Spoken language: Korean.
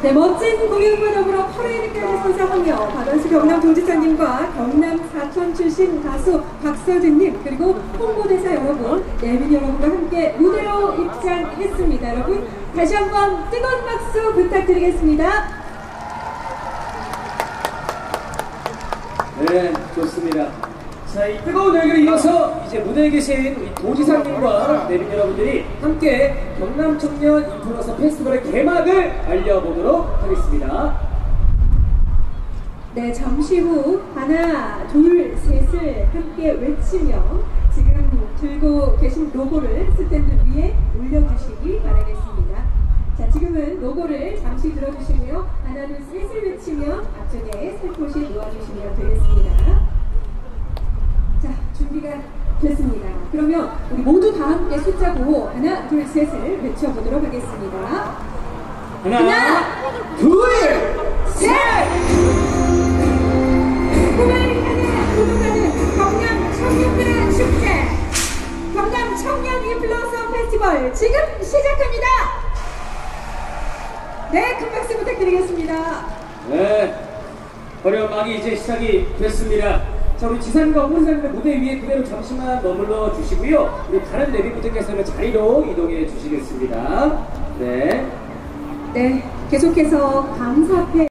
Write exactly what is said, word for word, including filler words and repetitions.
네, 멋진 공연과 더불어 퍼레이드까지 선사하며 박원수 경남도지사님과 경남 사천 출신 가수 박서진님 그리고 홍보대사 여러분, 내빈 여러분과 함께 무대로 입장했습니다. 여러분 다시 한번 뜨거운 박수 부탁드리겠습니다. 네, 좋습니다. 자, 이 뜨거운 열기를 이어서 이제 무대에 계신 우리 도지사님과 내빈 여러분들이 함께 경남청년 인플루언서 페스티벌의 개막을 알려보도록 하겠습니다. 네, 잠시 후 하나, 둘, 셋을 함께 외치며 지금 들고 계신 로고를 스탠드 위에 올려주시기 바라겠습니다. 자, 지금은 로고를 잠시 들어주시고요. 하나, 둘, 셋을 외치면 앞쪽에 살포시 놓아주시면 되겠습니다. 자, 준비가 됐습니다. 그러면 우리 모두 다 함께 숫자 구 하나, 둘, 셋을 외쳐보도록 하겠습니다. 하나, 하나 둘, 셋! 꿈을 향해 도전하는 경남 청년들의 축제 경남 청년 인플루언서 페스티벌 지금 시작합니다. 네, 큰 박수 부탁드리겠습니다. 네, 화려한 막이 이제 시작이 됐습니다. 자, 우리 지사님과 홍보대사님의 무대 위에 그대로 잠시만 머물러 주시고요. 우리 다른 내빈분들께서는 자리로 이동해 주시겠습니다. 네. 네, 계속해서 감사패